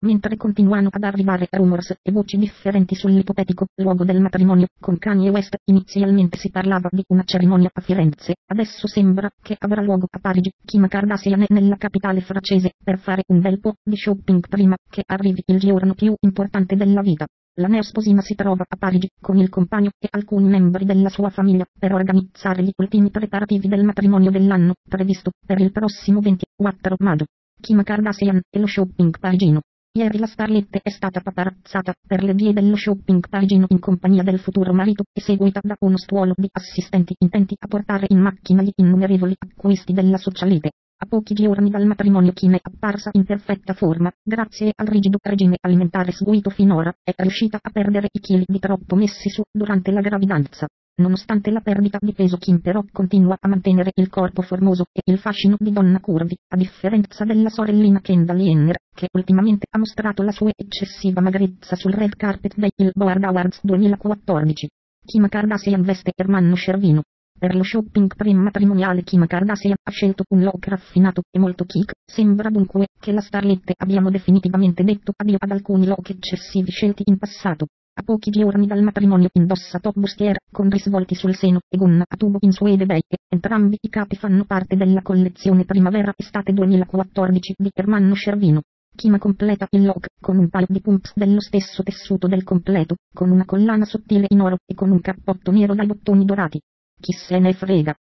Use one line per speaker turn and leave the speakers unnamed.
mentre continuano ad arrivare rumors e voci differenti sull'ipotetico luogo del matrimonio con Kanye West. Inizialmente si parlava di una cerimonia a Firenze, adesso sembra che avrà luogo a Parigi. Kim Kardashian è nella capitale francese per fare un bel po' di shopping prima che arrivi il giorno più importante della vita. La neosposina si trova a Parigi con il compagno e alcuni membri della sua famiglia per organizzare gli ultimi preparativi del matrimonio dell'anno, previsto per il prossimo 24 maggio. Kim Kardashian e lo shopping parigino. Ieri la starlet è stata paparazzata per le vie dello shopping parigino in compagnia del futuro marito e seguita da uno stuolo di assistenti intenti a portare in macchina gli innumerevoli acquisti della socialite. A pochi giorni dal matrimonio Kim è apparsa in perfetta forma, grazie al rigido regime alimentare seguito finora, è riuscita a perdere i chili di troppo messi su durante la gravidanza. Nonostante la perdita di peso Kim però continua a mantenere il corpo formoso e il fascino di donna curvy, a differenza della sorellina Kendall Jenner, che ultimamente ha mostrato la sua eccessiva magrezza sul red carpet dei Billboard Awards 2014. Kim Kardashian veste Ermanno Cervino. Per lo shopping pre-matrimoniale Kim Kardashian ha scelto un look raffinato e molto chic, sembra dunque che la starlet abbiamo definitivamente detto addio ad alcuni look eccessivi scelti in passato. A pochi giorni dal matrimonio indossa top bustier con risvolti sul seno e gonna a tubo in suede beige. Entrambi i capi fanno parte della collezione primavera-estate 2014 di Ermanno Cervino. Kim completa il look con un paio di pumps dello stesso tessuto del completo, con una collana sottile in oro e con un cappotto nero dai bottoni dorati. Chi se ne frega.